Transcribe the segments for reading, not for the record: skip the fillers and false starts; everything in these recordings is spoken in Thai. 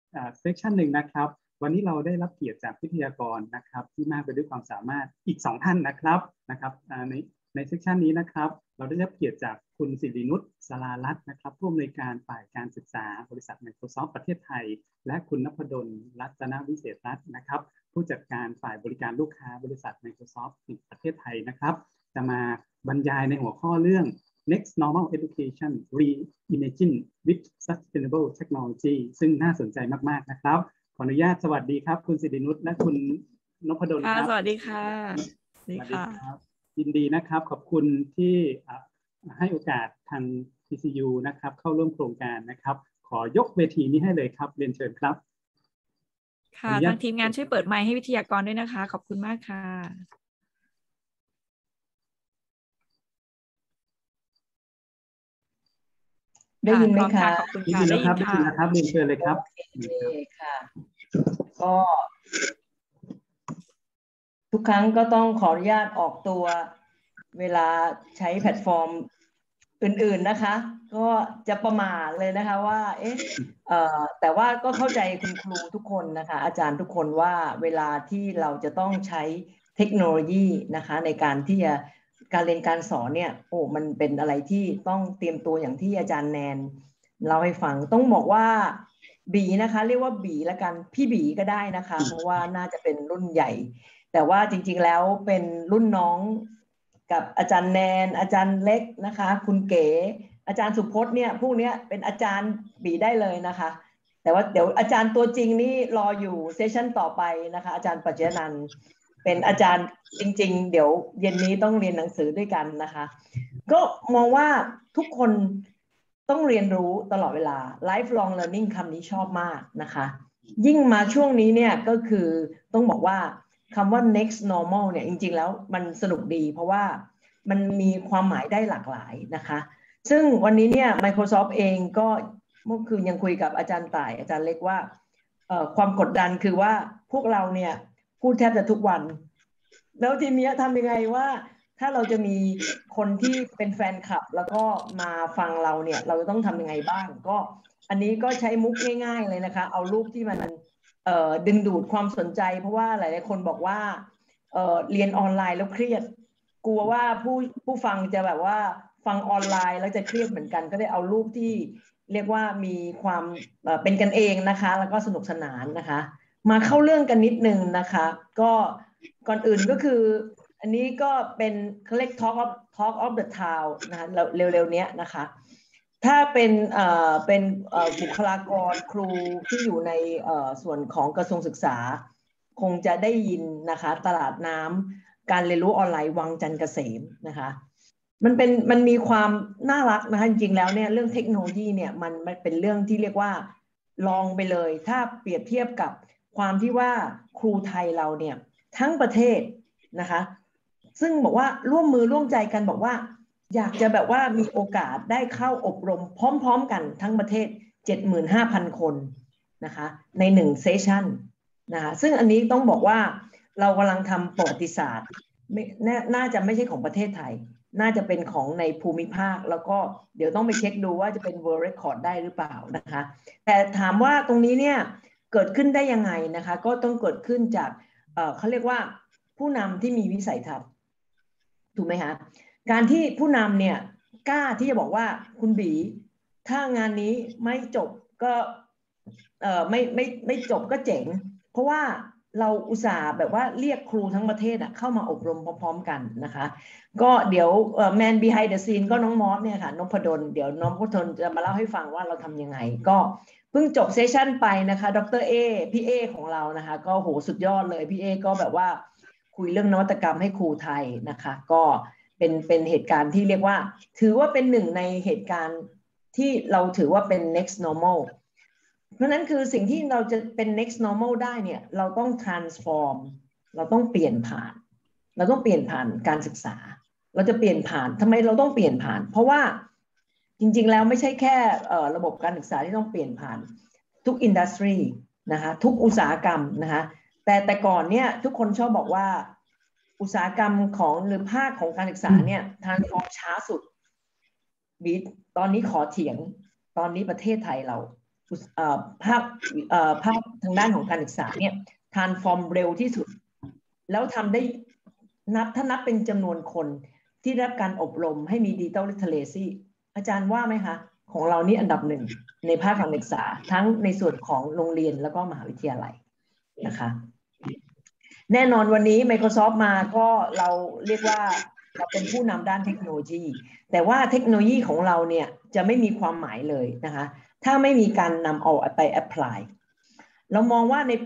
เซสชันหนึ่งนะครับวันนี้เราได้รับเกียรติจากวิทยากรนะครับที่มากไปด้วยความสามารถอีก2ท่านนะครับในเซสชันนี้นะครับเราได้รับเกียรติจากคุณศิรินุช สรารัตน์นะครับผู้อำนวยการฝ่ายการศึกษาบริษัท Microsoft ประเทศไทยและคุณนพดล รัตนวิเศษรัตน์นะครับผู้จัดการฝ่ายบริการลูกค้าบริษัท Microsoft ประเทศไทยนะครับจะมาบรรยายในหัวข้อเรื่อง Next Normal Education Reimagine with Sustainable Technology ซึ่งน่าสนใจมากๆนะครับขออนุญาตสวัสดีครับคุณศิรินุชและคุณนพดลครับสวัสดีค่ะสวัสดีครับยินดีนะครับขอบคุณที่ให้โอกาสทาง TCU นะครับเข้าร่วมโครงการนะครับขอยกเวทีนี้ให้เลยครับเรียนเชิญครับค่ะทางทีมงานช่วยเปิดไมค์ให้วิทยากรด้วยนะคะขอบคุณมากค่ะได้ยินไหมคะขอบคุณค่ะได้ยินค่ะครับเรียนเชิญเลยครับค่ะก็ทุกครั้งก็ต้องขออนุญาตออกตัวเวลาใช้แพลตฟอร์มอื่นๆนะคะก็จะประมาทเลยนะคะว่าแต่ว่าก็เข้าใจคุณครูทุกคนนะคะอาจารย์ทุกคนว่าเวลาที่เราจะต้องใช้เทคโนโลยีนะคะในการที่จะการเรียนการสอนเนี่ยมันเป็นอะไรที่ต้องเตรียมตัวอย่างที่อาจารย์แนนเล่าให้ฟังต้องบอกว่าบีนะคะเรียกว่าบีละกันพี่บีก็ได้นะคะเพราะว่าน่าจะเป็นรุ่นใหญ่แต่ว่าจริงๆแล้วเป็นรุ่นน้องกับอาจารย์แนนอาจารย์เล็กนะคะคุณเก๋อาจารย์สุพจน์เนี่ยพวกนี้เป็นอาจารย์บีได้เลยนะคะแต่ว่าเดี๋ยวอาจารย์ตัวจริงนี่รออยู่เซสชั่นต่อไปนะคะอาจารย์ปัจจนันท์เป็นอาจารย์จริงๆเดี๋ยวเย็นนี้ต้องเรียนหนังสือด้วยกันนะคะก็มองว่าทุกคนต้องเรียนรู้ตลอดเวลา lifelong learning คำนี้ชอบมากนะคะยิ่งมาช่วงนี้เนี่ยก็คือต้องบอกว่าคำว่า next normal เนี่ยจริงๆแล้วมันสนุกดีเพราะว่ามันมีความหมายได้หลากหลายนะคะซึ่งวันนี้เนี่ย Microsoft เองก็เมื่อคืนยังคุยกับอาจารย์ต่ายอาจารย์เล็กว่าความกดดันคือว่าพวกเราเนี่ยพูดแทบจะทุกวันแล้วทีนี้ทำยังไงว่าถ้าเราจะมีคนที่เป็นแฟนคลับแล้วก็มาฟังเราเนี่ยเราจะต้องทำยังไงบ้างก็อันนี้ก็ใช้มุกง่ายๆเลยนะคะเอารูปที่มันดึงดูดความสนใจเพราะว่าหลายๆคนบอกว่าเรียนออนไลน์แล้วเครียดกลัวว่าผู้ฟังจะแบบว่าฟังออนไลน์แล้วจะเครียดเหมือนกันก็ได้เอารูปที่เรียกว่ามีความเป็นกันเองนะคะแล้วก็สนุกสนานนะคะมาเข้าเรื่องกันนิดนึงนะคะก็ก่อนอื่นก็คืออันนี้ก็เป็นเขาเรียก Talk of the Town นะคะเร็วๆนี้นะคะถ้าเป็นบุคลากรครูที่อยู่ในส่วนของกระทรวงศึกษาคงจะได้ยินนะคะตลาดน้ำการเรียนรู้ออนไลน์วังจันทร์เกษมนะคะมันมีความน่ารักนะคะจริงๆแล้วเนี่ยเรื่องเทคโนโลยีเนี่ยมันเป็นเรื่องที่เรียกว่าลองไปเลยถ้าเปรียบเทียบกับความที่ว่าครูไทยเราเนี่ยทั้งประเทศนะคะซึ่งบอกว่าร่วมมือร่วมใจกันบอกว่าอยากจะแบบว่ามีโอกาสได้เข้าอบรมพร้อมๆกันทั้งประเทศ 75,000 คนนะคะใน1เซสชั่นนะคะซึ่งอันนี้ต้องบอกว่าเรากำลังทำประวัติศาสตร์น่าจะไม่ใช่ของประเทศไทยน่าจะเป็นของในภูมิภาคแล้วก็เดี๋ยวต้องไปเช็คดูว่าจะเป็น World Record ได้หรือเปล่านะคะแต่ถามว่าตรงนี้เนี่ยเกิดขึ้นได้ยังไงนะคะก็ต้องเกิดขึ้นจากเขาเรียกว่าผู้นำที่มีวิสัยทัศน์ถูกไหมคะการที่ผู้นำเนี่ยกล้าที่จะบอกว่าคุณบีถ้างานนี้ไม่จบก็ไม่จบก็เจ๋งเพราะว่าเราอุตส่าห์แบบว่าเรียกครูทั้งประเทศเข้ามาอบรมพร้อมๆกันนะคะก็เดี๋ยวman behind the scene ก็น้องมอสเนี่ยค่ะนพดลเดี๋ยวน้องนพดลจะมาเล่าให้ฟังว่าเราทำยังไงก็เพิ่งจบเซสชั่นไปนะคะดร.พี่เอของเรานะคะก็โหสุดยอดเลยพี่เอก็แบบว่าคุยเรื่องนวัตกรรมให้ครูไทยนะคะก็เป็นเหตุการณ์ที่เรียกว่าถือว่าเป็นหนึ่งในเหตุการณ์ที่เราถือว่าเป็น next normal เพราะนั้นคือสิ่งที่เราจะเป็น next normal ได้เนี่ยเราต้อง transform เราต้องเปลี่ยนผ่านเราต้องเปลี่ยนผ่านการศึกษาเราจะเปลี่ยนผ่านทำไมเราต้องเปลี่ยนผ่านเพราะว่าจริงๆแล้วไม่ใช่แค่ระบบการศึกษาที่ต้องเปลี่ยนผ่านทุกอินดัสทรีนะคะทุกอุตสาหกรรมนะคะแต่ก่อนเนี่ยทุกคนชอบบอกว่าอุตสาหกรรมของหรือภาคของการศึกษาเนี่ยทางฟอร์มช้าสุดบีตอนนี้ขอเถียงตอนนี้ประเทศไทยเราภาคทางด้านของการศึกษาเนี่ย transform เร็วที่สุดแล้วทำได้ถ้านับเป็นจำนวนคนที่ได้รับการอบรมให้มี Digital Literacy อาจารย์ว่าไหมคะของเรานี่อันดับหนึ่งในภาคการศึกษาทั้งในส่วนของโรงเรียนแล้วก็มหาวิทยาลัยนะคะแน่นอนวันนี้ Microsoft มาก็เราเรียกว่าเราเป็นผู้นำด้านเทคโนโลยีแต่ว่าเทคโนโลยีของเราเนี่ยจะไม่มีความหมายเลยนะคะถ้าไม่มีการนำเอาไป apply เรามองว่าในปี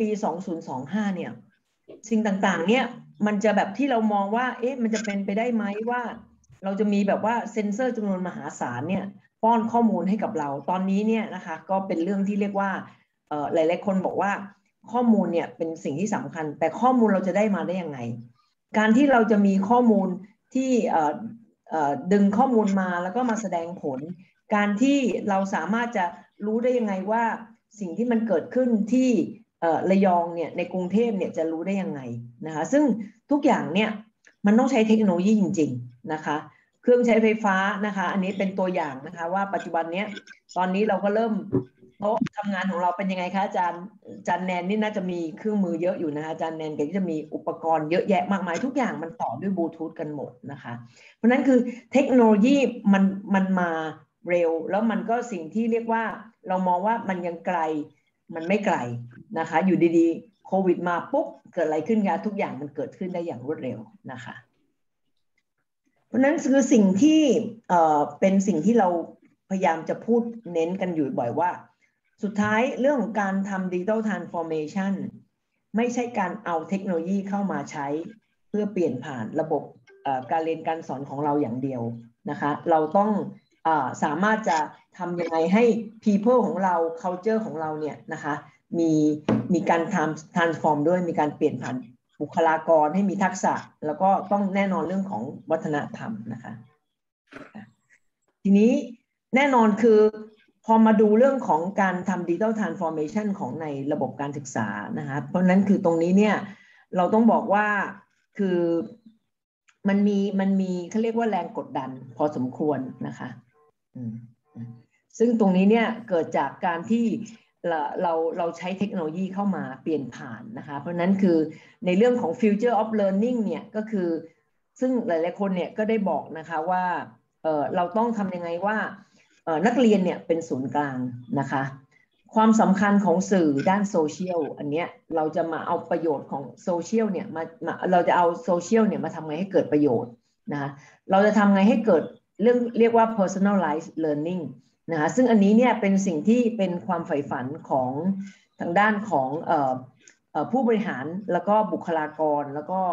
2025 เนี่ยสิ่งต่างๆเนี่ยมันจะแบบที่เรามองว่ามันจะเป็นไปได้ไหมว่าเราจะมีแบบว่าเซ็นเซอร์จำนวนมหาศาลเนี่ยป้อนข้อมูลให้กับเราตอนนี้เนี่ยนะคะก็เป็นเรื่องที่เรียกว่าหลายๆคนบอกว่าข้อมูลเนี่ยเป็นสิ่งที่สำคัญแต่ข้อมูลเราจะได้มาได้ยังไงการที่เราจะมีข้อมูลที่ดึงข้อมูลมาแล้วก็มาแสดงผลการที่เราสามารถจะรู้ได้ยังไงว่าสิ่งที่มันเกิดขึ้นที่ระยองเนี่ยในกรุงเทพเนี่ยจะรู้ได้ยังไงนะคะซึ่งทุกอย่างเนี่ยมันต้องใช้เทคโนโลยีจริงๆนะคะเครื่องใช้ไฟฟ้านะคะอันนี้เป็นตัวอย่างนะคะว่าปัจจุบันเนี้ยตอนนี้เราก็เริ่มโต๊ะทำงานของเราเป็นยังไงคะอาจารย์แนนนี่น่าจะมีเครื่องมือเยอะอยู่นะคะอาจารย์แนนก็จะมีอุปกรณ์เยอะแยะมากมายทุกอย่างมันต่อด้วยบลูทูธกันหมดนะคะเพราะนั้นคือเทคโนโลยีมันมาเร็วแล้วมันก็สิ่งที่เรียกว่าเรามองว่ามันยังไกลมันไม่ไกลนะคะอยู่ดีๆโควิดมาปุ๊บเกิดอะไรขึ้นคะทุกอย่างมันเกิดขึ้นได้อย่างรวดเร็วนะคะเพราะนั้นคือสิ่งที่เป็นสิ่งที่เราพยายามจะพูดเน้นกันอยู่บ่อยว่าสุดท้ายเรื่องของการทำ Digital Transformation ไม่ใช่การเอาเทคโนโลยีเข้ามาใช้เพื่อเปลี่ยนผ่านระบบการเรียนการสอนของเราอย่างเดียวนะคะเราต้องสามารถจะทำยังไงให้ people ของเรา culture ของเราเนี่ยนะคะมีการtransform ด้วยมีการเปลี่ยนผ่านบุคลากรให้มีทักษะแล้วก็ต้องแน่นอนเรื่องของวัฒนธรรมนะคะทีนี้แน่นอนคือพอมาดูเรื่องของการทำ Digital Transformation ของในระบบการศึกษานะคะเพราะนั้นคือตรงนี้เนี่ยเราต้องบอกว่าคือมันมีเขาเรียกว่าแรงกดดันพอสมควรนะคะซึ่งตรงนี้เนี่ยเกิดจากการที่เราใช้เทคโนโลยีเข้ามาเปลี่ยนผ่านนะคะเพราะนั้นคือในเรื่องของ Future of Learning เนี่ยก็คือซึ่งหลายๆคนเนี่ยก็ได้บอกนะคะว่าเราต้องทำยังไงว่านักเรียนเนี่ยเป็นศูนย์กลางนะคะความสำคัญของสื่อด้านโซเชียลอันเนี้ยเราจะมาเอาประโยชน์ของโซเชียลเนี่ยเราจะเอาโซเชียลเนี่ยมาทำไงให้เกิดประโยชน์นะคะเราจะทำไงให้เกิดเรื่องเรียกว่า personalized learning นะคะซึ่งอันนี้เนี่ยเป็นสิ่งที่เป็นความใฝ่ฝันของทางด้านของผู้บริหารแล้วก็บุคลากรแล้วก็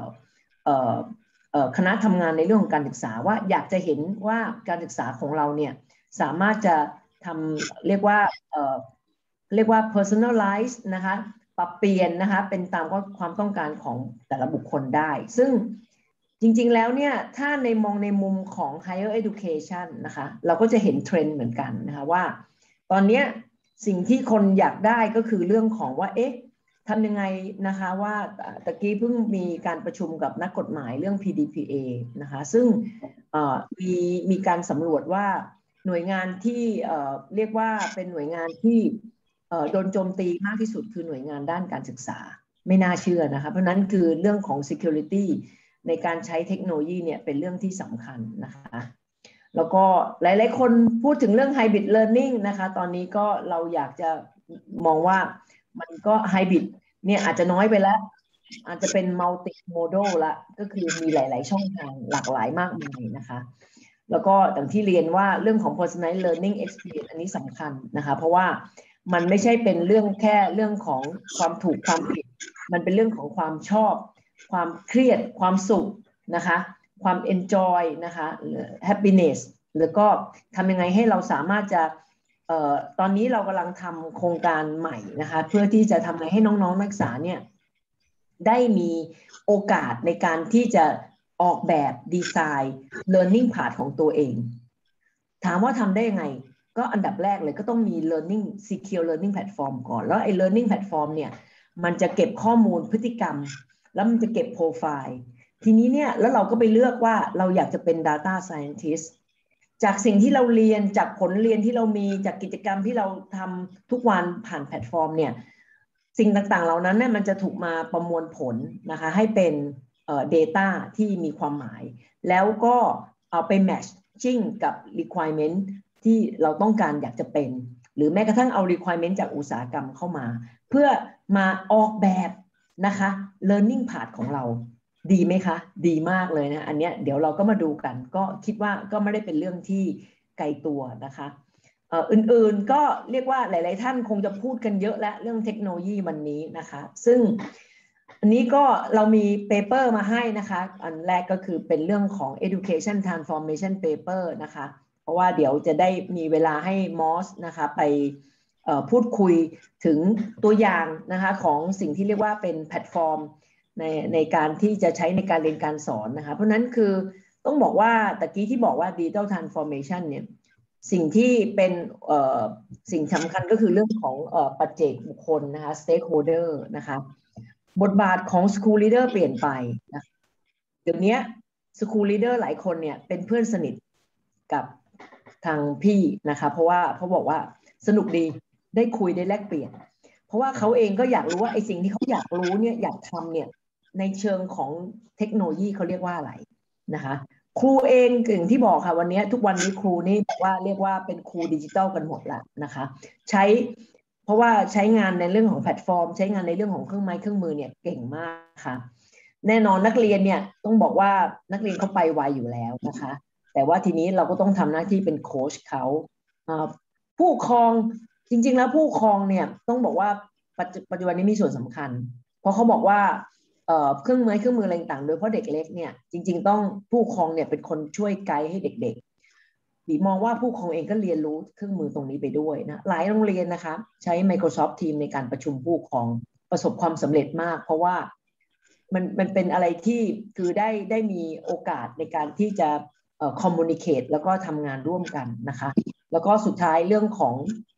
คณะทำงานในเรื่องของการศึกษาว่าอยากจะเห็นว่าการศึกษาของเราเนี่ยสามารถจะทำเรียกว่า personalize นะคะปรับเปลี่ยนนะคะเป็นตามความต้องการของแต่ละบุคคลได้ซึ่งจริงๆแล้วเนี่ยถ้ามองในมุมของ higher education นะคะเราก็จะเห็นเทรนด์เหมือนกันนะคะว่าตอนนี้สิ่งที่คนอยากได้ก็คือเรื่องของว่าทำยังไงนะคะว่าตะกี้เพิ่งมีการประชุมกับนักกฎหมายเรื่อง PDPA นะคะซึ่งมีการสำรวจว่าหน่วยงานที่เรียกว่าเป็นหน่วยงานที่โดนโจมตีมากที่สุดคือหน่วยงานด้านการศึกษาไม่น่าเชื่อนะคะเพราะนั้นคือเรื่องของ security ในการใช้เทคโนโลยีเนี่ยเป็นเรื่องที่สำคัญนะคะแล้วก็หลายๆคนพูดถึงเรื่อง hybrid learning นะคะตอนนี้ก็เราอยากจะมองว่ามันก็ไฮบริดเนี่ยอาจจะน้อยไปแล้วอาจจะเป็นมัลติโมดอลละก็คือมีหลายๆช่องทางหลากหลายมากมายนะคะแล้วก็อย่างที่เรียนว่าเรื่องของ personalized learning experience อันนี้สำคัญนะคะเพราะว่ามันไม่ใช่เป็นเรื่องแค่เรื่องของความถูกความผิดมันเป็นเรื่องของความชอบความเครียดความสุขนะคะความ enjoy นะคะ happiness แล้วก็ทำยังไงให้เราสามารถจะตอนนี้เรากำลังทำโครงการใหม่นะคะเพื่อที่จะทำไงให้น้องๆนักศึกษาเนี่ยได้มีโอกาสในการที่จะออกแบบดีไซน์ learning path ของตัวเองถามว่าทำได้ยังไงก็อันดับแรกเลยก็ต้องมี learning secure learning platform ก่อนแล้วไอ้ learning platform เนี่ยมันจะเก็บข้อมูลพฤติกรรมแล้วมันจะเก็บโปรไฟล์ทีนี้เนี่ยแล้วเราก็ไปเลือกว่าเราอยากจะเป็น data scientist จากสิ่งที่เราเรียนจากผลเรียนที่เรามีจากกิจกรรมที่เราทำทุกวันผ่านแพลตฟอร์มเนี่ยสิ่งต่างๆเหล่านั้นเนี่ยมันจะถูกมาประมวลผลนะคะให้เป็นdata ที่มีความหมายแล้วก็เอาไป matching กับ requirement ที่เราต้องการอยากจะเป็นหรือแม้กระทั่งเอา requirement จากอุตสาหกรรมเข้ามาเพื่อมาออกแบบนะคะ learning path ของเราดีไหมคะดีมากเลยนะอันเนี้ยเดี๋ยวเราก็มาดูกันก็คิดว่าก็ไม่ได้เป็นเรื่องที่ไกลตัวนะคะอื่นๆก็เรียกว่าหลายๆท่านคงจะพูดกันเยอะแล้วเรื่องเทคโนโลยีวันนี้นะคะซึ่งอันนี้ก็เรามีเปเปอร์มาให้นะคะอันแรกก็คือเป็นเรื่องของ education transformation paper นะคะเพราะว่าเดี๋ยวจะได้มีเวลาให้มอสนะคะไปพูดคุยถึงตัวอย่างนะคะของสิ่งที่เรียกว่าเป็นแพลตฟอร์มในการที่จะใช้ในการเรียนการสอนนะคะเพราะนั้นคือต้องบอกว่าตะกี้ที่บอกว่า digital transformation เนี่ยสิ่งที่เป็นสิ่งสำคัญก็คือเรื่องของปัจเจกบุคคลนะคะ stakeholder นะคะบทบาทของ school leader เปลี่ยนไปนะเดี๋ยวนี้ school leader หลายคนเนี่ยเป็นเพื่อนสนิทกับทางพี่นะคะเพราะว่าเขาบอกว่าสนุกดีได้คุยได้แลกเปลี่ยนเพราะว่าเขาเองก็อยากรู้ว่าไอ้สิ่งที่เขาอยากรู้เนี่ยอยากทำเนี่ยในเชิงของเทคโนโลยีเขาเรียกว่าอะไรนะคะครูเองอย่างที่บอกค่ะวันนี้ทุกวันนี้ครูนี่บอกว่าเรียกว่าเป็นครูดิจิทัลกันหมดละนะคะใช้เพราะว่าใช้งานในเรื่องของแพลตฟอร์มใช้งานในเรื่องของเครื่องไม้เครื่องมือเนี่ยเก่งมากค่ะแน่นอนนักเรียนเนี่ยต้องบอกว่านักเรียนเขาไปไวอยู่แล้วนะคะแต่ว่าทีนี้เราก็ต้องทำหน้าที่เป็นโค้ชเขาผู้ปกครองจริงๆแล้วผู้ปกครองเนี่ยต้องบอกว่าปัจจุบันนี้มีส่วนสำคัญเพราะเขาบอกว่าเครื่องไม้เครื่องมืออะไรต่างๆโดยเฉพาะเด็กเล็กเนี่ยจริงๆต้องผู้ปกครองเนี่ยเป็นคนช่วยไกด์ให้เด็กๆบีมองว่าผู้ปกครองเองก็เรียนรู้เครื่องมือตรงนี้ไปด้วยนะหลายโรงเรียนนะคะใช้ Microsoft Teams ในการประชุมผู้ปกครองประสบความสำเร็จมากเพราะว่ามันเป็นอะไรที่คือได้มีโอกาสในการที่จะcommunicate แล้วก็ทำงานร่วมกันนะคะแล้วก็สุดท้ายเรื่องของ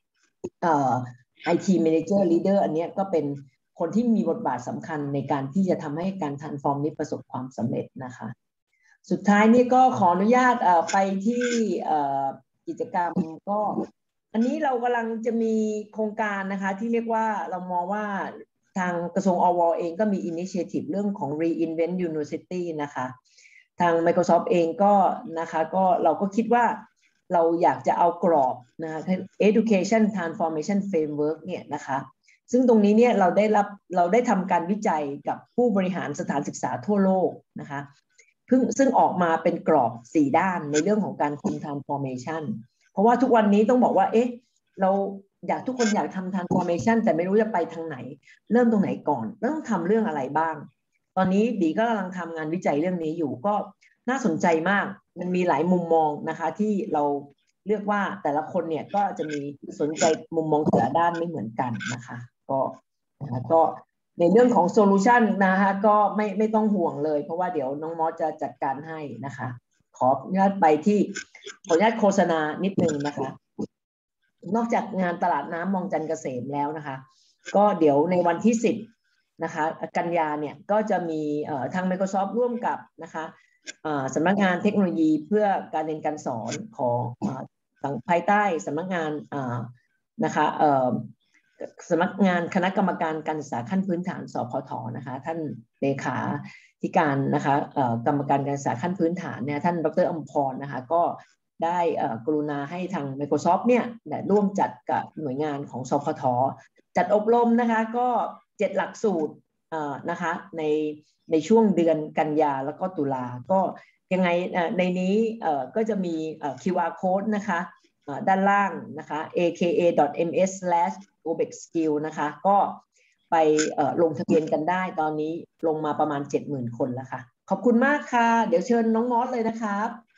IT Manager Leader อันนี้ก็เป็นคนที่มีบทบาทสำคัญในการที่จะทำให้การ transform นี้ประสบความสำเร็จนะคะสุดท้ายนี่ก็ขออนุญาตไปที่กิจกรรมก็อันนี้เรากำลังจะมีโครงการนะคะที่เรียกว่าเรามองว่าทางกระทรวงอว.เองก็มี initiative เรื่องของ Reinvent University นะคะทาง Microsoft เองก็นะคะก็เราก็คิดว่าเราอยากจะเอากรอบนะคะ Education Transformation Framework เนี่ยนะคะซึ่งตรงนี้เนี่ยเราได้ทำการวิจัยกับผู้บริหารสถานศึกษาทั่วโลกนะคะซึ่งออกมาเป็นกรอบ4ด้านในเรื่องของการทำ Transformation เพราะว่าทุกวันนี้ต้องบอกว่าเราทุกคนอยากทำ Transformation แต่ไม่รู้จะไปทางไหนเริ่มตรงไหนก่อนแล้วต้องทำเรื่องอะไรบ้างตอนนี้บีก็กำลังทำงานวิจัยเรื่องนี้อยู่ก็น่าสนใจมากมันมีหลายมุมมองนะคะที่เราเรียกว่าแต่ละคนเนี่ยก็จะมีสนใจมุมมองแต่ละด้านไม่เหมือนกันนะคะก็ในเรื่องของโซลูชันนะคะก็ไม่ต้องห่วงเลยเพราะว่าเดี๋ยวน้องมอสจะจัดการให้นะคะขออนุญาตไปที่ขออนุญาตโฆษณานิดนึงนะคะนอกจากงานตลาดน้ำมองจันทร์เกษมแล้วนะคะก็เดี๋ยวในวันที่10นะคะกันยาเนี่ยก็จะมีทาง Microsoft ร่วมกับนะคะสำนักงานเทคโนโลยีเพื่อการเรียนการสอนของภายใต้สำนักงานนะคะสำนักงานคณะกรรมการการศึกษาขั้นพื้นฐานสพทนะคะท่านเลขาธิการนะคะกรรมการการศึกษาขั้นพื้นฐานเนี่ยท่านดร.อมพรนะคะก็ได้กรุณาให้ทาง Microsoft เนี่ยร่วมจัดกับหน่วยงานของสพทจัดอบรมนะคะก็7หลักสูตรนะคะในช่วงเดือนกันยาแล้วก็ตุลาก็ยังไงในนี้ก็จะมีQR code นะคะด้านล่างนะคะ aka.ms/obexskill นะคะก็ไปลงทะเบียนกันได้ตอนนี้ลงมาประมาณ 70,000 คนแล้วค่ะขอบคุณมากค่ะเดี๋ยวเชิญน้องมอสเลยนะครับ